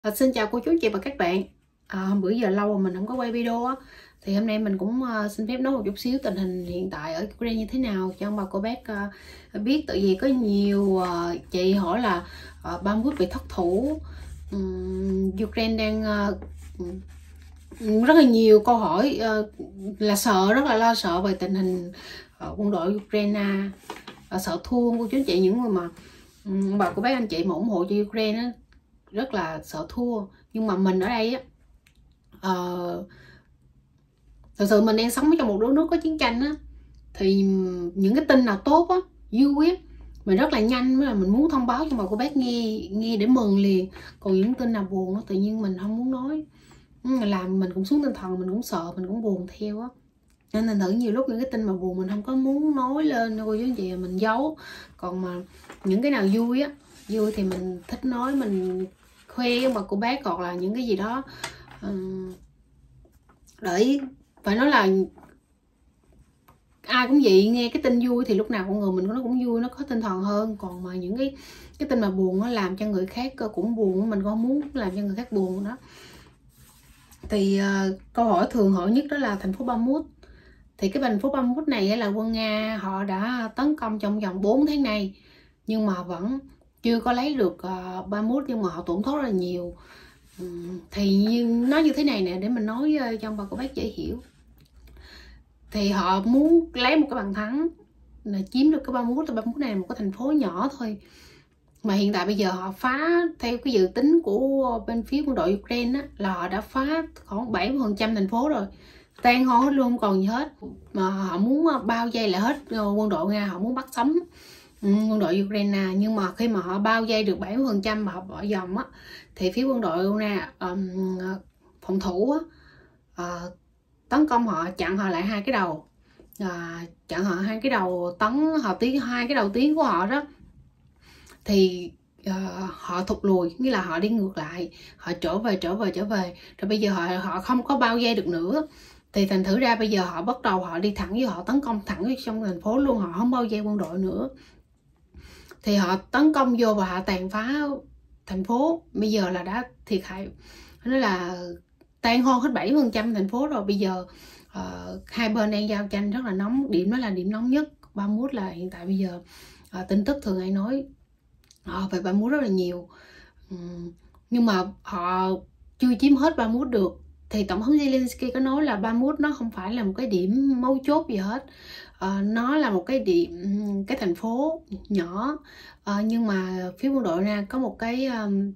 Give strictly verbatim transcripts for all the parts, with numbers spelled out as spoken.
À, xin chào cô chú chị và các bạn. À, hôm bữa giờ lâu rồi mình không có quay video á, thì hôm nay mình cũng uh, xin phép nói một chút xíu tình hình hiện tại ở Ukraine như thế nào cho ông bà cô bác uh, biết. Tự vì có nhiều uh, chị hỏi là uh, ba mươi bị thất thủ. um, Ukraine đang uh, rất là nhiều câu hỏi, uh, là sợ, rất là lo sợ về tình hình uh, quân đội Ukraine, uh, sợ thua. Cô chú chị, những người mà um, bà cô bác anh chị mà ủng hộ cho Ukraine á, rất là sợ thua. Nhưng mà mình ở đây á, uh, thật sự mình đang sống trong một đất nước có chiến tranh á, thì những cái tin nào tốt á, vui á, mình rất là nhanh là mình muốn thông báo cho bà cô bác nghe nghe để mừng liền. Còn những tin nào buồn á, tự nhiên mình không muốn nói, làm mình cũng xuống tinh thần, mình cũng sợ, mình cũng buồn theo á. Nên thành thử nhiều lúc những cái tin mà buồn mình không có muốn nói lên cô chú anh chị, mình giấu. Còn mà những cái nào vui á, vui thì mình thích nói, mình khoe với bà cô bác, hoặc là những cái gì đó um, để phải nói là ai cũng vậy, nghe cái tin vui thì lúc nào con người mình nó cũng vui, nó có tinh thần hơn. Còn mà những cái cái tin mà buồn nó làm cho người khác cũng buồn, mình không muốn làm cho người khác buồn đó. Thì uh, câu hỏi thường hỏi nhất đó là thành phố Bakhmut. Thì cái thành phố Bakhmut này là quân Nga họ đã tấn công trong vòng bốn tháng nay, nhưng mà vẫn chưa có lấy được uh, Bakhmut, nhưng mà họ tổn thất rất là nhiều. um, Thì nói như thế này nè, để mình nói uh, cho ông bà cô bác dễ hiểu. Thì họ muốn lấy một cái bàn thắng là chiếm được cái Bakhmut. Thì Bakhmut này là một cái thành phố nhỏ thôi, mà hiện tại bây giờ họ phá, theo cái dự tính của bên phía quân đội Ukraine á, là họ đã phá khoảng bảy mươi phần trăm thành phố rồi, tan hoang hết luôn, không còn gì hết. Mà họ muốn bao vây lại hết quân đội Nga, họ muốn bắt sống quân đội Ukraine. Nhưng mà khi mà họ bao vây được bảy mươi phần trăm mà họ bỏ dòng á, thì phía quân đội Nga um, phòng thủ á, uh, tấn công họ, chặn họ lại hai cái đầu, uh, chặn họ hai cái đầu tấn họ tiến hai cái đầu tiến của họ đó. Thì uh, họ thụt lùi, nghĩa là họ đi ngược lại, họ trở về trở về trở về rồi bây giờ họ họ không có bao vây được nữa. Thì thành thử ra bây giờ họ bắt đầu họ đi thẳng với họ tấn công thẳng vào trong thành phố luôn, họ không bao vây quân đội nữa. Thì họ tấn công vô và họ tàn phá thành phố. Bây giờ là đã thiệt hại, nó là tan hoang hết bảy mươi phần trăm thành phố rồi. Bây giờ uh, hai bên đang giao tranh rất là nóng, điểm đó là điểm nóng nhất. Bakhmut là hiện tại bây giờ uh, tin tức thường hay nói uh, về Bakhmut rất là nhiều. um, nhưng mà họ chưa chiếm hết Bakhmut được. Thì tổng thống Zelensky có nói là Bakhmut nó không phải là một cái điểm mấu chốt gì hết, uh, nó là một cái điểm, cái thành phố nhỏ, uh, nhưng mà phía quân đội Nga có một cái um,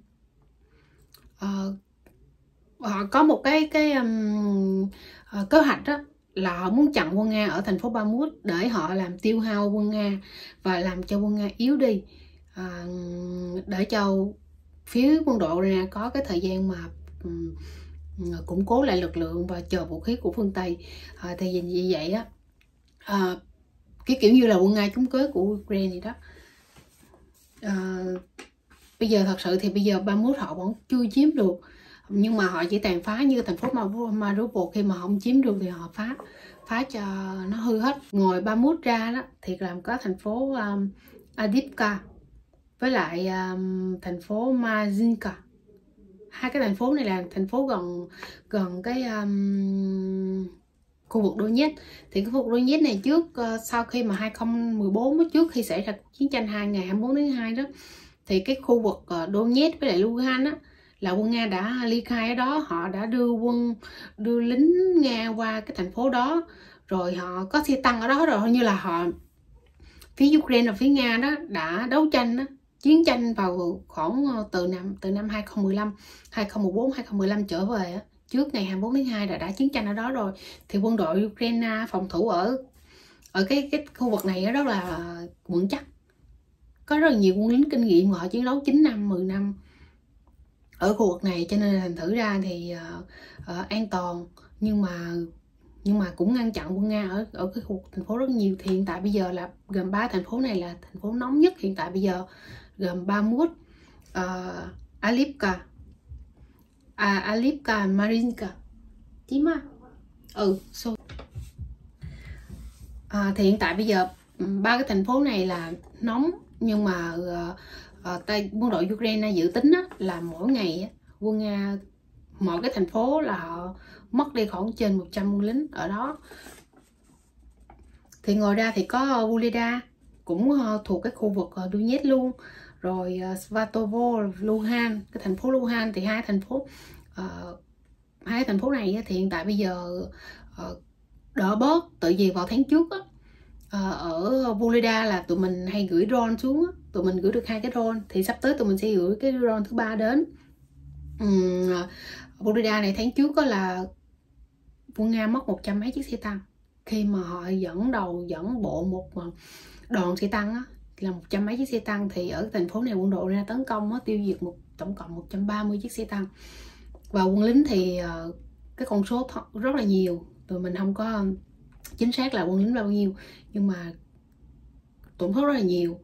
uh, họ có một cái cái um, uh, kế hoạch đó, là họ muốn chặn quân Nga ở thành phố Bakhmut để họ làm tiêu hao quân Nga và làm cho quân Nga yếu đi, uh, để cho phía quân đội Nga có cái thời gian mà um, củng cố lại lực lượng và chờ vũ khí của phương Tây. À, thì vì vậy á, à, cái kiểu như là quân Nga trúng kế của Ukraine đó. À, bây giờ thật sự thì bây giờ Bakhmut họ vẫn chưa chiếm được, nhưng mà họ chỉ tàn phá như thành phố Mariupol, khi mà không chiếm được thì họ phá phá cho nó hư hết. Ngoài Bakhmut ra đó thì làm có thành phố um, Avdiivka với lại um, thành phố Marinka. Hai cái thành phố này là thành phố gần gần cái um, khu vực Donetsk. Thì cái khu vực Donetsk này trước uh, sau khi mà hai không một bốn, trước khi xảy ra chiến tranh hai ngày hai mươi bốn tháng hai đó, thì cái khu vực uh, Donetsk với lại Luhansk á, là quân Nga đã ly khai ở đó, họ đã đưa quân đưa lính Nga qua cái thành phố đó, rồi họ có xe tăng ở đó rồi. Như là họ phía Ukraine và phía Nga đó đã đấu tranh đó, chiến tranh vào khoảng từ năm từ năm hai không một năm, hai không một bốn, hai không một năm trở về, trước ngày hai mươi bốn tháng hai là đã chiến tranh ở đó rồi. Thì quân đội Ukraine phòng thủ ở ở cái cái khu vực này rất là vững chắc, có rất là nhiều quân lính kinh nghiệm, họ chiến đấu chín năm, mười năm ở khu vực này, cho nên thành thử ra thì uh, uh, an toàn. Nhưng mà nhưng mà cũng ngăn chặn quân Nga ở ở cái khu vực thành phố rất nhiều. Thì hiện tại bây giờ là gồm ba thành phố này là thành phố nóng nhất hiện tại bây giờ, gồm Bakhmut, uh, Avdiivka, à, Avdiivka, Marinka, tím á, ừ, so. À, thì hiện tại bây giờ ba cái thành phố này là nóng, nhưng mà uh, uh, tay quân đội Ukraine dự tính á, là mỗi ngày quân Nga mọi cái thành phố là họ mất đi khoảng trên một trăm quân lính ở đó. Thì ngoài ra thì có Vuhledar cũng thuộc cái khu vực Donetsk luôn, rồi Svatovo, Luhansk, cái thành phố Luhansk. Thì hai thành phố uh, hai thành phố này thì hiện tại bây giờ uh, đỡ bớt. Tự vì vào tháng trước á, uh, ở Vuhledar là tụi mình hay gửi drone xuống á, tụi mình gửi được hai cái drone, thì sắp tới tụi mình sẽ gửi cái drone thứ ba đến. um, Vuhledar này tháng trước á là quân Nga mất một trăm mấy chiếc xe tăng, khi mà họ dẫn đầu dẫn bộ một đoàn xe tăng á, là một trăm mấy chiếc xe tăng. Thì ở thành phố này quân đội ra tấn công á, tiêu diệt một tổng cộng một trăm ba mươi chiếc xe tăng. Và quân lính thì uh, cái con số rất là nhiều, tụi mình không có chính xác là quân lính bao nhiêu, nhưng mà tổn thất rất là nhiều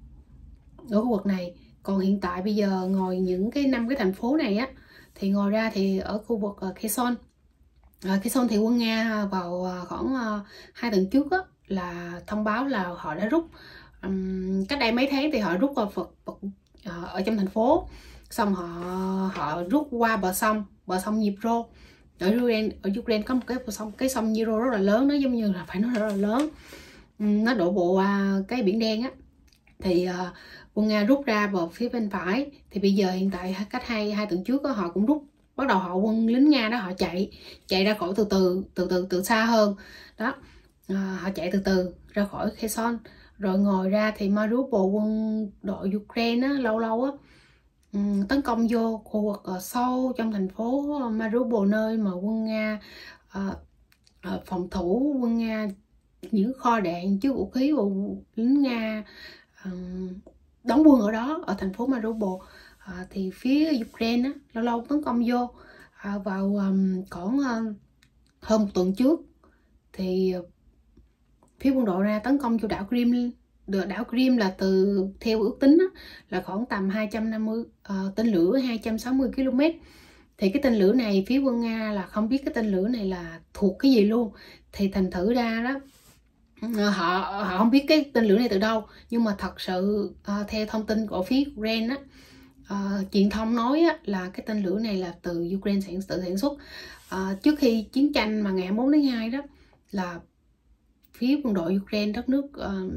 ở khu vực này. Còn hiện tại bây giờ ngoài những cái năm cái thành phố này á, thì ngoài ra thì ở khu vực uh, Kherson uh, Kherson thì quân Nga vào uh, khoảng uh, hai tuần trước á, là thông báo là họ đã rút. Um, cách đây mấy tháng thì họ rút vào Phật, Phật, uh, ở trong thành phố, xong họ họ rút qua bờ sông bờ sông Dnipro. Ở Ukraine ở Ukraine có một cái sông cái sông Dnipro rất là lớn, nó giống như là phải nói rất là lớn, um, nó đổ bộ qua cái biển đen á. Thì uh, quân Nga rút ra vào phía bên phải. Thì bây giờ hiện tại cách hai hai tuần trước đó, họ cũng rút, bắt đầu họ quân lính Nga đó họ chạy chạy ra khỏi từ từ từ từ từ xa hơn đó. À, họ chạy từ từ ra khỏi Kherson. Rồi ngồi ra thì Mariupol, quân đội Ukraine á, lâu lâu á um, tấn công vô khu vực ở sâu trong thành phố Mariupol, nơi mà quân Nga uh, uh, phòng thủ, quân Nga những kho đạn chứa vũ khí của lính Nga um, đóng quân ở đó, ở thành phố Mariupol. À, thì phía Ukraine á, lâu lâu tấn công vô. À, vào um, khoảng uh, hơn một tuần trước thì uh, phía quân đội ra tấn công vô đảo Crimea. Đảo Crimea là từ theo ước tính á, là khoảng tầm hai trăm năm mươi uh, tên lửa hai trăm sáu mươi ki lô mét. Thì cái tên lửa này phía quân Nga là không biết cái tên lửa này là thuộc cái gì luôn. Thì thành thử ra đó họ họ không biết cái tên lửa này từ đâu. Nhưng mà thật sự uh, theo thông tin của phía Ukraine á, uh, truyền thông nói á, là cái tên lửa này là từ Ukraine sản tự sản xuất. Uh, trước khi chiến tranh mà ngày hai mươi mốt tháng hai đó, là phía quân đội Ukraine, đất nước uh,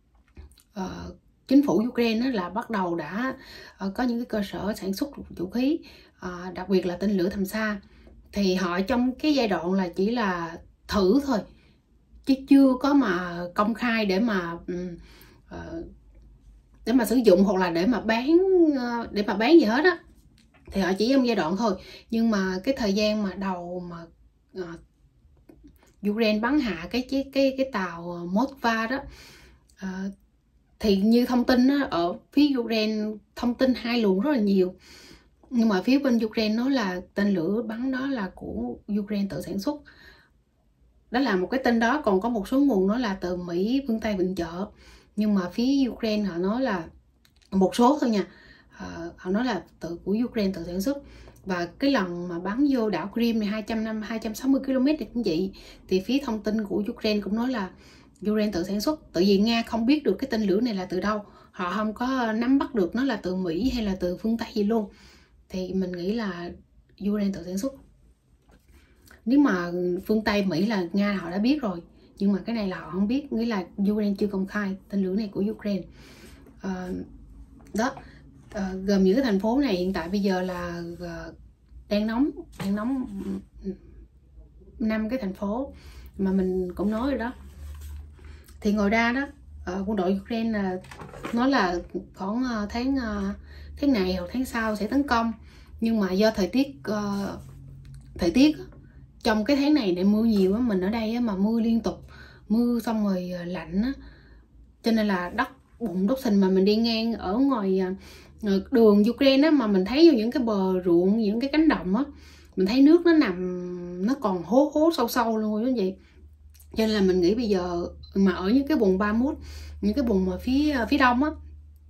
uh, chính phủ Ukraine đó, là bắt đầu đã uh, có những cái cơ sở sản xuất vũ khí, uh, đặc biệt là tên lửa tầm xa. Thì họ trong cái giai đoạn là chỉ là thử thôi, chứ chưa có mà công khai để mà uh, để mà sử dụng hoặc là để mà bán uh, để mà bán gì hết á. Thì họ chỉ trong giai đoạn thôi. Nhưng mà cái thời gian mà đầu mà uh, Ukraine bắn hạ cái cái cái cái tàu Moskva đó, uh, thì như thông tin đó, ở phía Ukraine thông tin hai luồng rất là nhiều. Nhưng mà phía bên Ukraine nói là tên lửa bắn đó là của Ukraine tự sản xuất. Đó là một cái tin đó. Còn có một số nguồn nói là từ Mỹ, phương Tây viện trợ. Nhưng mà phía Ukraine họ nói là một số thôi nha, uh, họ nói là từ của Ukraine tự sản xuất. Và cái lần mà bắn vô đảo Crimea này hai trăm năm hai trăm sáu mươi ki lô mét thì cũng vậy. Thì phía thông tin của Ukraine cũng nói là Ukraine tự sản xuất. Tự vì Nga không biết được cái tên lửa này là từ đâu, họ không có nắm bắt được nó là từ Mỹ hay là từ phương Tây gì luôn. Thì mình nghĩ là Ukraine tự sản xuất. Nếu mà phương Tây, Mỹ là Nga họ đã biết rồi, nhưng mà cái này là họ không biết, nghĩa là Ukraine chưa công khai tên lửa này của Ukraine. À, đó, à, gồm những cái thành phố này hiện tại bây giờ là uh, đang nóng, đang nóng năm cái thành phố mà mình cũng nói rồi đó. Thì ngoài ra đó, uh, quân đội Ukraine là nói là khoảng uh, tháng uh, tháng này hoặc tháng sau sẽ tấn công. Nhưng mà do thời tiết uh, thời tiết trong cái tháng này để mưa nhiều á, mình ở đây á, mà mưa liên tục, mưa xong rồi lạnh á, cho nên là đất bùn đất sình. Mà mình đi ngang ở ngoài đường Ukraine á, mà mình thấy những cái bờ ruộng, những cái cánh đồng á, mình thấy nước nó nằm, nó còn hố hố sâu sâu luôn như vậy. Cho nên là mình nghĩ bây giờ mà ở những cái vùng ba mươi mốt, những cái vùng mà phía phía đông á,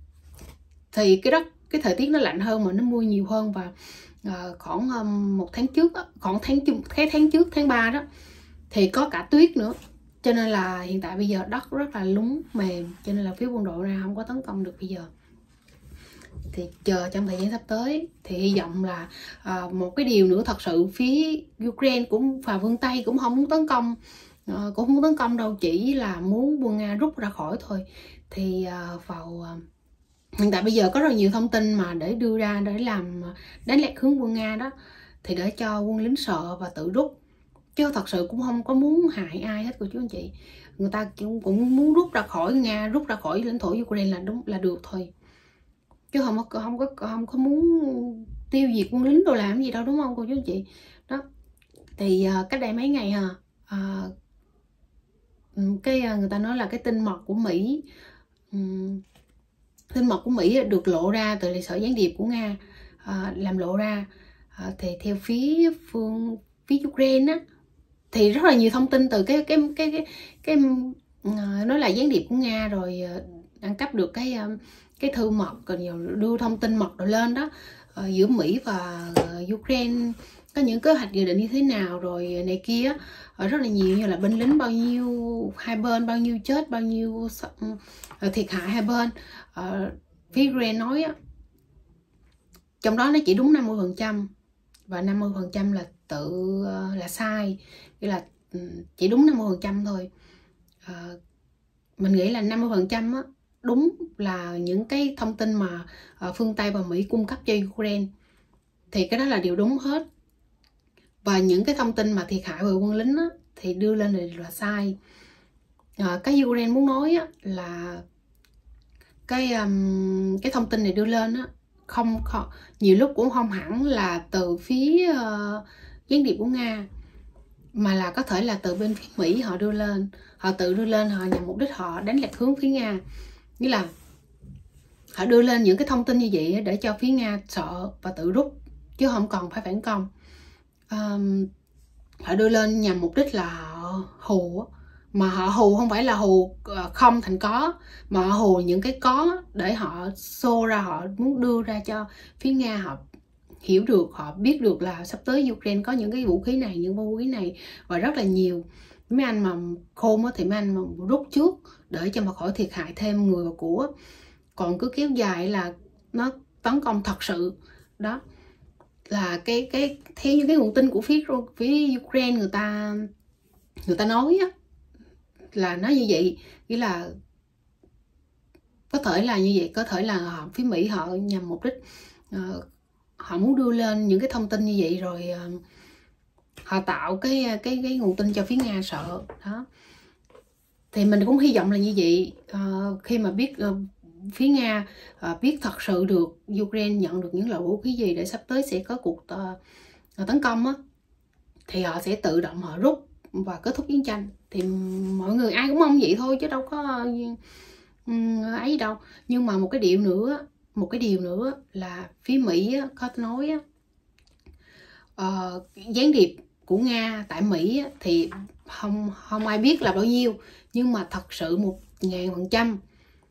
thì cái đất, cái thời tiết nó lạnh hơn mà nó mưa nhiều hơn. Và uh, khoảng um, một tháng trước á, khoảng tháng cái tháng trước tháng ba đó thì có cả tuyết nữa. Cho nên là hiện tại bây giờ đất rất là lún mềm, cho nên là phía quân đội ra không có tấn công được bây giờ. Thì chờ trong thời gian sắp tới thì hy vọng là à, một cái điều nữa, thật sự phía Ukraine cũng và phương Tây cũng không muốn tấn công, à, cũng không muốn tấn công đâu, chỉ là muốn quân Nga rút ra khỏi thôi. Thì à, vào à, hiện tại bây giờ có rất nhiều thông tin mà để đưa ra để làm đánh lạc hướng quân Nga đó, thì để cho quân lính sợ và tự rút, chứ thật sự cũng không có muốn hại ai hết cô chú anh chị. Người ta cũng, cũng muốn rút ra khỏi Nga, rút ra khỏi lãnh thổ Ukraine là đúng, là được thôi, chứ không có không có không có muốn tiêu diệt quân lính đồ làm gì đâu, đúng không cô chú anh chị. Đó thì uh, cách đây mấy ngày ha, uh, cái uh, người ta nói là cái tin mật của Mỹ, um, tin mật của Mỹ được lộ ra từ lịch sử gián điệp của Nga, uh, làm lộ ra. Uh, thì theo phía phương phía Ukraine á, thì rất là nhiều thông tin từ cái cái cái cái cái uh, nói là gián điệp của Nga rồi uh, ăn cắp được cái uh, cái thư mật, còn nhiều đưa thông tin mật rồi lên đó, uh, giữa Mỹ và uh, Ukraine có những kế hoạch dự định như thế nào rồi này kia, uh, rất là nhiều, như là binh lính bao nhiêu hai bên, bao nhiêu chết, bao nhiêu uh, thiệt hại hai bên. Uh, phía Ukraine nói uh, trong đó nó chỉ đúng năm mươi phần trăm và năm mươi phần trăm là tự uh, là sai, nghĩa là chỉ đúng năm mươi phần trăm thôi. Uh, mình nghĩ là năm mươi phần trăm á đúng là những cái thông tin mà uh, phương Tây và Mỹ cung cấp cho Ukraine, thì cái đó là điều đúng hết. Và những cái thông tin mà thiệt hại về quân lính á, thì đưa lên là, là sai. Uh, cái Ukraine muốn nói á, là cái um, cái thông tin này đưa lên á, không, không nhiều lúc cũng không hẳn là từ phía uh, gián điệp của Nga, mà là có thể là từ bên phía Mỹ họ đưa lên, họ tự đưa lên, họ nhằm mục đích họ đánh lạc hướng phía Nga. Nghĩa là họ đưa lên những cái thông tin như vậy để cho phía Nga sợ và tự rút, chứ không còn phải phản công. Um, họ đưa lên nhằm mục đích là họ hù, mà họ hù không phải là hù không thành có, mà họ hù những cái có để họ show ra, họ muốn đưa ra cho phía Nga họ hiểu được, họ biết được là sắp tới Ukraine có những cái vũ khí này, những vũ khí này và rất là nhiều. Mấy anh mà khôn thì mấy anh mà rút trước để cho mà khỏi thiệt hại thêm người và của, còn cứ kéo dài là nó tấn công thật sự. Đó là cái cái theo những cái nguồn tin của phía phía Ukraine người ta người ta nói á, là nói như vậy, nghĩa là có thể là như vậy, có thể là họ, phía Mỹ họ nhằm mục đích uh, họ muốn đưa lên những cái thông tin như vậy rồi uh, họ tạo cái cái cái nguồn tin cho phía Nga sợ. Đó thì mình cũng hy vọng là như vậy. Uh, khi mà biết uh, phía Nga uh, biết thật sự được Ukraine nhận được những loại vũ khí gì để sắp tới sẽ có cuộc uh, tấn công á, thì họ sẽ tự động họ rút và kết thúc chiến tranh. Thì mọi người ai cũng mong vậy thôi chứ đâu có um, ấy đâu. Nhưng mà một cái điều nữa một cái điều nữa là phía Mỹ á, có nói á, uh, gián điệp của Nga tại Mỹ á, thì không không ai biết là bao nhiêu, nhưng mà thật sự một ngàn phần trăm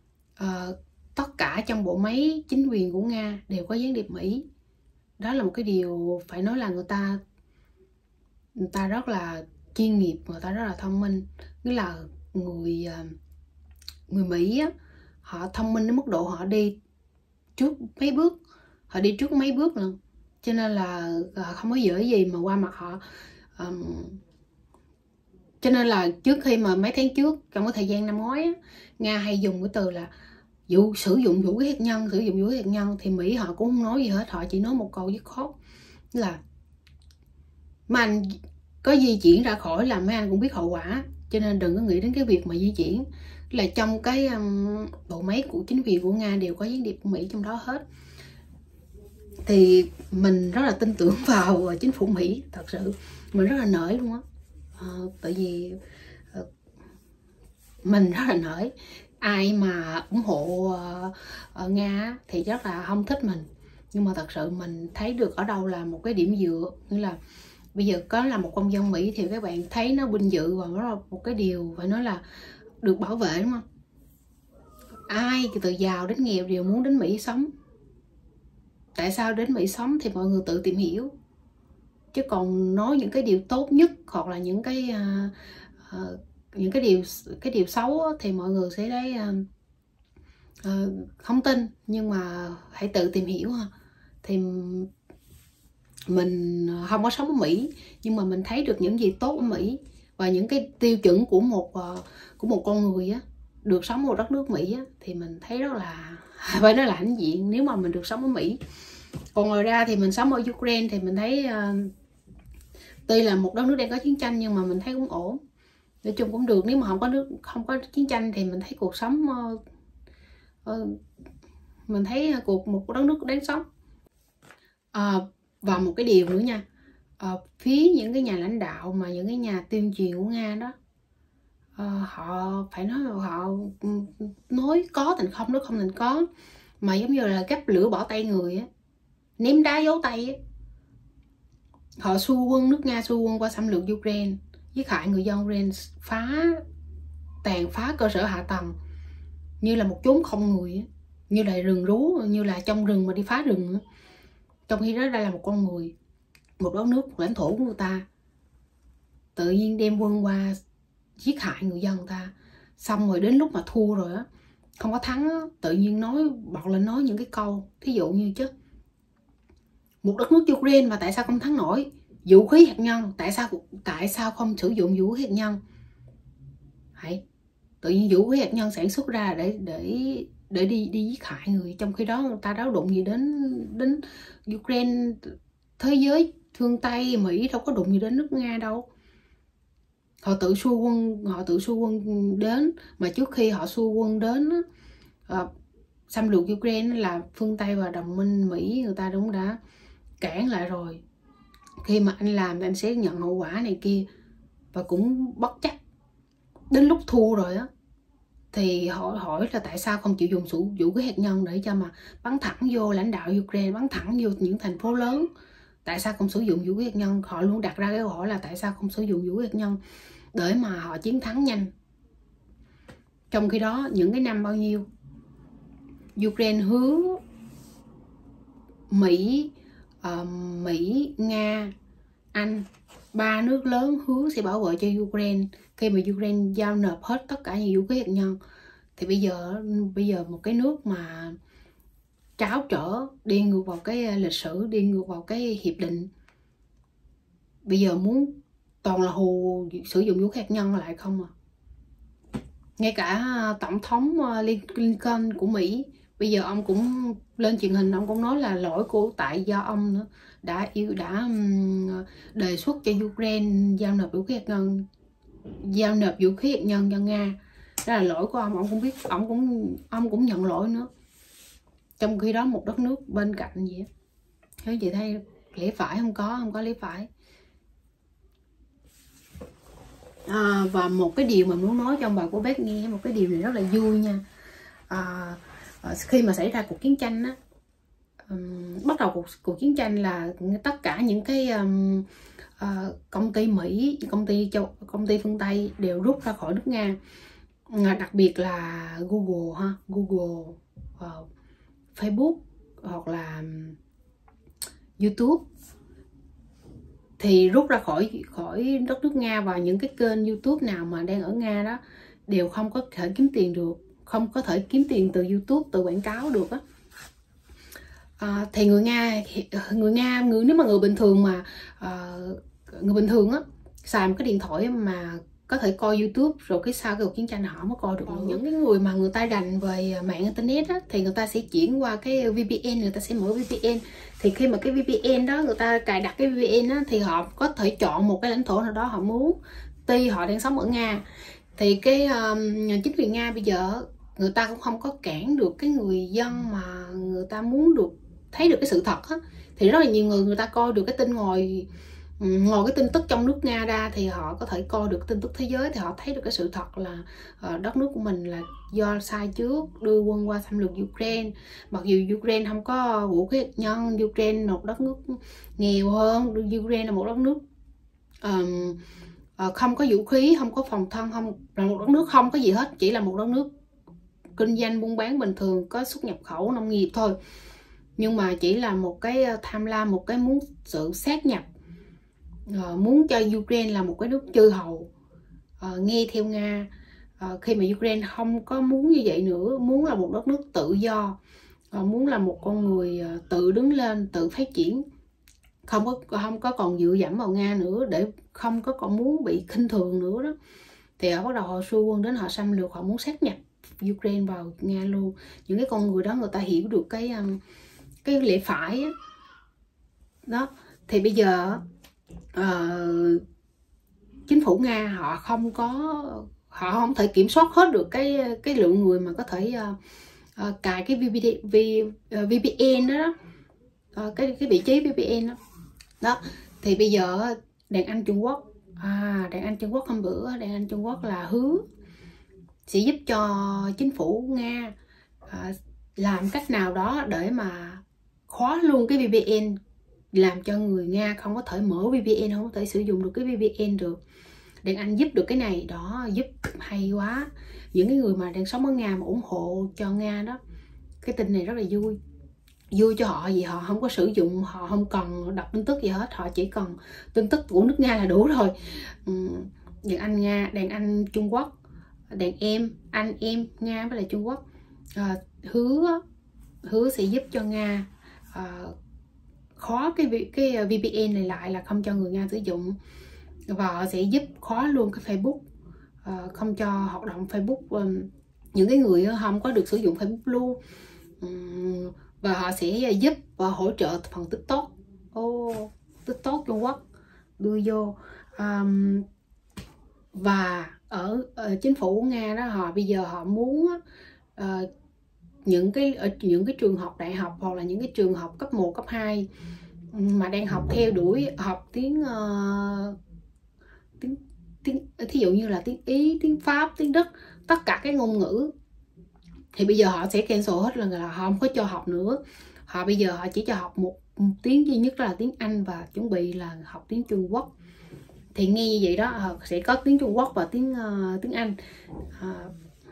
tất cả trong bộ máy chính quyền của Nga đều có gián điệp Mỹ. Đó là một cái điều phải nói là người ta người ta rất là chuyên nghiệp, người ta rất là thông minh. Nghĩa là người người Mỹ á, họ thông minh đến mức độ họ đi trước mấy bước, họ đi trước mấy bước nữa, cho nên là không có dễ gì mà qua mặt họ. Um, cho nên là trước khi mà mấy tháng trước trong cái thời gian năm ngoái á, Nga hay dùng cái từ là vụ sử dụng vũ khí hạt nhân, sử dụng vũ khí hạt nhân, thì Mỹ họ cũng không nói gì hết, họ chỉ nói một câu dứt khoát là mấy anh có di chuyển ra khỏi là mấy anh cũng biết hậu quả, cho nên đừng có nghĩ đến cái việc mà di chuyển. Là trong cái um, bộ máy của chính quyền của Nga đều có gián điệp của Mỹ trong đó hết. Thì mình rất là tin tưởng vào chính phủ Mỹ, thật sự mình rất là nể luôn á. À, tại vì uh, mình rất là nể. Ai mà ủng hộ uh, uh, Nga thì rất là không thích mình, nhưng mà thật sự mình thấy được ở đâu là một cái điểm dựa. Như là bây giờ có là một công dân Mỹ thì các bạn thấy nó vinh dự và nó là một cái điều phải nói là được bảo vệ, đúng không? Ai từ giàu đến nghèo đều muốn đến Mỹ sống. Tại sao đến Mỹ sống thì mọi người tự tìm hiểu, chứ còn nói những cái điều tốt nhất hoặc là những cái uh, uh, những cái điều cái điều xấu thì mọi người sẽ đấy uh, uh, không tin nhưng mà hãy tự tìm hiểu ha. Thì mình không có sống ở Mỹ nhưng mà mình thấy được những gì tốt ở Mỹ và những cái tiêu chuẩn của một uh, của một con người á, được sống ở đất nước Mỹ á, thì mình thấy rất là phải nói là hãnh diện nếu mà mình được sống ở Mỹ. Còn ngoài ra thì mình sống ở Ukraine thì mình thấy uh, tuy là một đất nước đang có chiến tranh nhưng mà mình thấy cũng ổn, nói chung cũng được. Nếu mà không có nước không có chiến tranh thì mình thấy cuộc sống uh, uh, mình thấy cuộc một đất nước đáng sống. Uh, và một cái điều nữa nha, uh, phía những cái nhà lãnh đạo mà những cái nhà tuyên truyền của Nga đó, uh, họ phải nói họ nói có thành không, nói không thành có, mà giống như là gắp lửa bỏ tay người á, ném đá giấu tay á. Họ xua quân, nước Nga xua quân qua xâm lược Ukraine, giết hại người dân Ukraine, phá tàn phá cơ sở hạ tầng như là một chốn không người á, như là rừng rú, như là trong rừng mà đi phá rừng á. Trong khi đó đây là một con người, một đất nước, một lãnh thổ của người ta, tự nhiên đem quân qua giết hại người dân người ta, xong rồi đến lúc mà thua rồi á, không có thắng á, tự nhiên nói bật lên nói những cái câu thí dụ như chứ một đất nước Ukraine mà tại sao không thắng nổi, vũ khí hạt nhân tại sao tại sao không sử dụng vũ khí hạt nhân. Hãy tự nhiên vũ khí hạt nhân sản xuất ra để để để đi đi giết hại người, trong khi đó người ta đâu đụng gì đến đến Ukraine. Thế giới phương Tây, Mỹ đâu có đụng gì đến nước Nga đâu. Họ tự xua quân, họ tự xua quân đến, mà trước khi họ xua quân đến uh, xâm lược Ukraine là phương Tây và đồng minh Mỹ người ta cũng đã cản lại rồi. Khi mà anh làm thì anh sẽ nhận hậu quả này kia, và cũng bất chấp. Đến lúc thua rồi á thì hỏi hỏi là tại sao không chịu dùng sử vũ khí hạt nhân để cho mà bắn thẳng vô lãnh đạo Ukraine, bắn thẳng vô những thành phố lớn. Tại sao không sử dụng vũ khí hạt nhân? Họ luôn đặt ra cái câu hỏi là tại sao không sử dụng vũ khí hạt nhân để mà họ chiến thắng nhanh. Trong khi đó những cái năm bao nhiêu Ukraine hứa Mỹ, uh, Mỹ, Nga, Anh, ba nước lớn hứa sẽ bảo vệ cho Ukraine. Khi mà Ukraine giao nộp hết tất cả những vũ khí hạt nhân thì bây giờ bây giờ một cái nước mà tráo trở, đi ngược vào cái lịch sử, đi ngược vào cái hiệp định, bây giờ muốn toàn là hù sử dụng vũ khí hạt nhân lại không à. Ngay cả tổng thống Lincoln của Mỹ bây giờ ông cũng lên truyền hình, ông cũng nói là lỗi của tại do ông nữa đã yêu đã đề xuất cho Ukraine giao nộp vũ khí hạt nhân, giao nộp vũ khí hạt nhân cho Nga. Đó là lỗi của ông, ông cũng biết, ông cũng ông cũng nhận lỗi nữa. Trong khi đó một đất nước bên cạnh gì á, thế chị thấy lẽ phải không có, không có lẽ phải. À, và một cái điều mà muốn nói cho ông bà của bác nghe, một cái điều này rất là vui nha. À, khi mà xảy ra cuộc chiến tranh á, um, bắt đầu cuộc, cuộc chiến tranh là tất cả những cái um, uh, công ty Mỹ, công ty châu, công ty phương Tây đều rút ra khỏi nước Nga. Đặc biệt là Google ha, Google, uh, Facebook hoặc là YouTube thì rút ra khỏi khỏi đất nước Nga, và những cái kênh YouTube nào mà đang ở Nga đó đều không có thể kiếm tiền được, không có thể kiếm tiền từ YouTube, từ quảng cáo được á. À, thì người Nga người Nga người nếu mà người bình thường mà uh, người bình thường á xài một cái điện thoại mà có thể coi YouTube, rồi cái sau cái cuộc chiến tranh họ mới coi được. Còn những cái người mà người ta rành về mạng internet á, thì người ta sẽ chuyển qua cái vê pê en, người ta sẽ mở vê pê en. Thì khi mà cái vê pê en đó người ta cài đặt cái vê pê en á, thì họ có thể chọn một cái lãnh thổ nào đó họ muốn, tuy họ đang sống ở Nga. Thì cái um, chính quyền Nga bây giờ người ta cũng không có cản được cái người dân mà người ta muốn được thấy được cái sự thật á. Thì rất là nhiều người người ta coi được cái tin ngoài ngoài cái tin tức trong nước Nga ra, thì họ có thể coi được tin tức thế giới, thì họ thấy được cái sự thật là uh, đất nước của mình là do sai trước đưa quân qua xâm lược Ukraine. Mặc dù Ukraine không có vũ khí hạt nhân, Ukraine là một đất nước nghèo hơn, Ukraine là một đất nước um, uh, không có vũ khí, không có phòng thân, không là một đất nước không có gì hết, chỉ là một đất nước kinh doanh buôn bán bình thường, có xuất nhập khẩu nông nghiệp thôi. Nhưng mà chỉ là một cái tham lam, một cái muốn sự sát nhập, uh, muốn cho Ukraine là một cái nước chư hầu, uh, nghe theo Nga, uh, khi mà Ukraine không có muốn như vậy nữa, muốn là một đất nước tự do, uh, muốn là một con người uh, tự đứng lên, tự phát triển, không có không có còn dựa dẫm vào Nga nữa, để không có còn muốn bị khinh thường nữa đó, thì họ bắt đầu họ xua quân đến, họ xâm lược, họ muốn sát nhập Ukraine vào Nga luôn. Những cái con người đó người ta hiểu được cái cái lẽ phải đó. đó thì bây giờ uh, chính phủ Nga họ không có họ không thể kiểm soát hết được cái cái lượng người mà có thể uh, uh, cài cái vê pê en đó, đó. Uh, cái cái vị trí vê pê en đó. đó thì bây giờ đàn anh Trung Quốc à, đàn anh Trung Quốc hôm bữa đàn anh Trung Quốc là hứa sẽ giúp cho chính phủ Nga à, làm cách nào đó để mà khóa luôn cái vê pê en, làm cho người Nga không có thể mở vê pê en, không có thể sử dụng được cái vê pê en được. Đàn anh giúp được cái này đó, giúp hay quá. Những cái người mà đang sống ở Nga mà ủng hộ cho Nga đó, cái tin này rất là vui vui cho họ, vì họ không có sử dụng, họ không cần đọc tin tức gì hết, họ chỉ cần tin tức của nước Nga là đủ rồi. Đàn anh Nga, đàn anh Trung Quốc, đàn em anh em Nga với lại Trung Quốc à, hứa hứa sẽ giúp cho Nga à, khóa cái cái vê pê en này lại, là không cho người Nga sử dụng, và họ sẽ giúp khóa luôn cái Facebook, à, không cho hoạt động Facebook, um, những cái người không có được sử dụng Facebook luôn. um, và họ sẽ giúp và hỗ trợ phần TikTok. Ô, oh, TikTok Trung Quốc đưa vô. Um, và ở, ở chính phủ Nga đó, họ bây giờ họ muốn uh, những cái ở những cái trường học đại học hoặc là những cái trường học cấp một, cấp hai mà đang học theo đuổi học tiếng uh, tiếng tiếng thí dụ như là tiếng Ý, tiếng Pháp, tiếng Đức, tất cả cái ngôn ngữ, thì bây giờ họ sẽ cancel hết, là họ không có cho học nữa. Họ bây giờ họ chỉ cho học một, một tiếng duy nhất, là tiếng Anh, và chuẩn bị là học tiếng Trung Quốc. Thì nghe như vậy đó, họ sẽ có tiếng Trung Quốc và tiếng uh, tiếng Anh. Uh,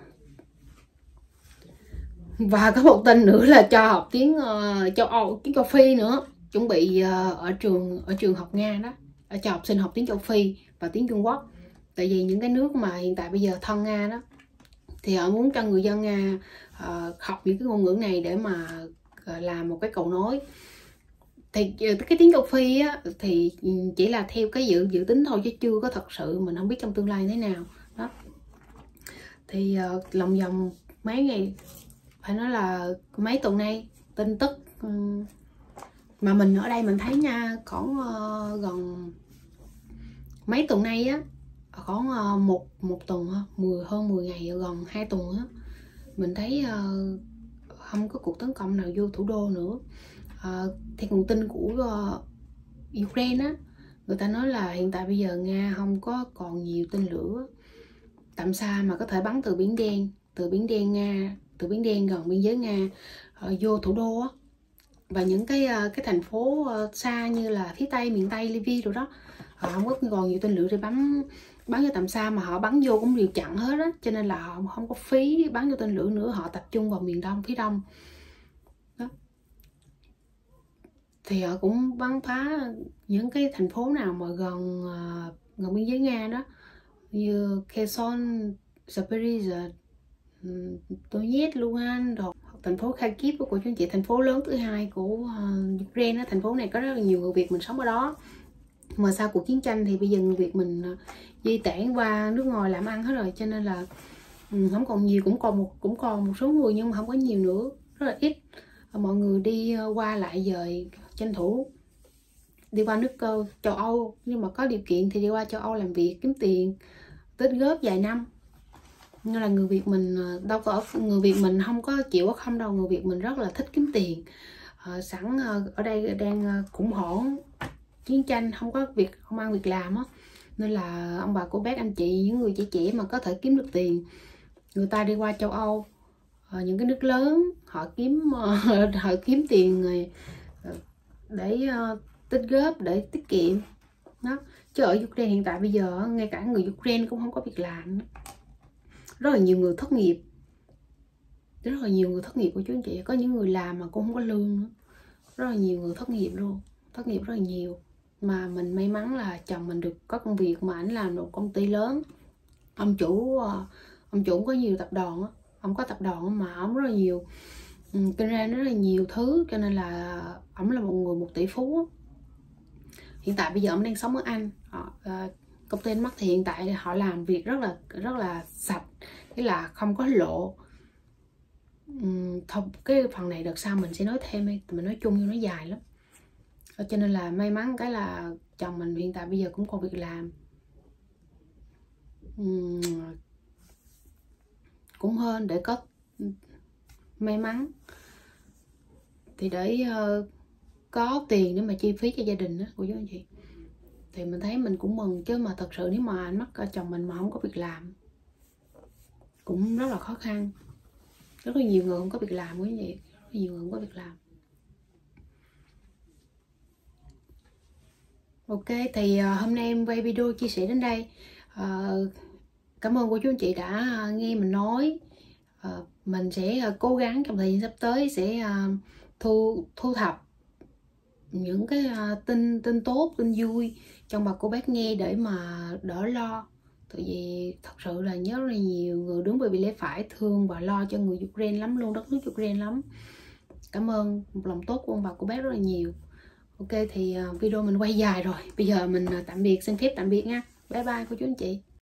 và có một tin nữa là cho học tiếng uh, châu Âu, tiếng châu Phi nữa, chuẩn bị uh, ở trường ở trường học Nga đó, ở cho học sinh học tiếng châu Phi và tiếng Trung Quốc. Tại vì những cái nước mà hiện tại bây giờ thân Nga đó, thì họ muốn cho người dân Nga uh, học những cái ngôn ngữ này để mà uh, làm một cái cầu nối. Thì cái tiếng châu Phi á, thì chỉ là theo cái dự dự tính thôi, chứ chưa có thật sự, mình không biết trong tương lai thế nào đó. Thì uh, lòng vòng mấy ngày, phải nói là mấy tuần nay, tin tức um, mà mình ở đây mình thấy nha, khoảng uh, gần mấy tuần nay á, khoảng uh, một một tuần mười hơn mười ngày, gần hai tuần á, mình thấy uh, không có cuộc tấn công nào vô thủ đô nữa. Uh, theo nguồn tin của uh, Ukraine á, người ta nói là hiện tại bây giờ Nga không có còn nhiều tên lửa tầm xa mà có thể bắn từ Biển Đen, từ Biển Đen Nga, từ Biển Đen gần biên giới Nga uh, vô thủ đô á, và những cái uh, cái thành phố uh, xa như là phía tây, miền tây, Lviv rồi đó, họ không có còn nhiều tên lửa để bắn bắn vô tầm xa, mà họ bắn vô cũng đều chặn hết á, cho nên là họ không có phí bắn vô tên lửa nữa, họ tập trung vào miền đông, phía đông đó. Thì họ cũng bắn phá những cái thành phố nào mà gần uh, gần biên giới Nga đó, như Kherson, Zaporizhzhia, Donetsk, Luhansk, rồi thành phố Kharkiv của chúng chị, thành phố lớn thứ hai của uh, Ukraine đó. Thành phố này có rất là nhiều người Việt mình sống ở đó, mà sau cuộc chiến tranh thì bây giờ người Việt mình uh, di tản qua nước ngoài làm ăn hết rồi, cho nên là um, không còn nhiều, cũng còn một cũng còn một số người nhưng mà không có nhiều nữa, rất là ít. Uh, mọi người đi uh, qua lại dời, tranh thủ đi qua nước uh, châu Âu, nhưng mà có điều kiện thì đi qua châu Âu làm việc, kiếm tiền, tích góp vài năm. Nên là người Việt mình đâu có, người Việt mình không có chịu không đâu, người Việt mình rất là thích kiếm tiền. À, sẵn ở đây đang khủng hoảng chiến tranh, không có việc không ăn việc làm á, nên là ông bà cô bác anh chị, những người trẻ trẻ mà có thể kiếm được tiền, người ta đi qua châu Âu, à, những cái nước lớn, họ kiếm họ kiếm tiền rồi để uh, tích góp, để tiết kiệm đó. Chứ ở Ukraine hiện tại bây giờ ngay cả người Ukraine cũng không có việc làm, rất là nhiều người thất nghiệp, rất là nhiều người thất nghiệp của chú anh chị, có những người làm mà cũng không có lương nữa, rất là nhiều người thất nghiệp luôn, thất nghiệp rất là nhiều. Mà mình may mắn là chồng mình được có công việc mà ảnh làm một công ty lớn, ông chủ ông chủ cũng có nhiều tập đoàn á, ông có tập đoàn mà ông rất là nhiều um, kinh doanh rất là nhiều thứ, cho nên là ông là một người một tỷ phú á. Hiện tại bây giờ ông đang sống ở Anh. Họ, uh, công ty mắt thì hiện tại họ làm việc rất là rất là sạch, nghĩa là không có lộ. uhm, Thông cái phần này đợt sau mình sẽ nói thêm đi, mình nói chung nhưng nó dài lắm. Cho nên là may mắn cái là chồng mình hiện tại bây giờ cũng còn việc làm, uhm, cũng hơn để có may mắn thì để uh, có tiền để mà chi phí cho gia đình đó của chú anh chị. Thì mình thấy mình cũng mừng, chứ mà thật sự nếu mà anh mắc chồng mình mà không có việc làm cũng rất là khó khăn. Rất là nhiều người không có việc làm quý vị, rất là nhiều người không có việc làm. Ok, thì uh, hôm nay em quay video chia sẻ đến đây. uh, Cảm ơn cô chú anh chị đã nghe mình nói. uh, Mình sẽ uh, cố gắng trong thời gian sắp tới sẽ uh, thu thu thập những cái uh, tin tin tốt, tin vui trong bà cô bác nghe để mà đỡ lo. Tại vì thật sự là nhớ rất là nhiều người đứng về bị lẽ phải, thương và lo cho người Ukraine lắm luôn, đất nước Ukraine lắm. Cảm ơn một lòng tốt của ông bà cô bác rất là nhiều. Ok, thì uh, video mình quay dài rồi, bây giờ mình uh, tạm biệt, xin phép tạm biệt nha. Bye bye cô chú anh chị.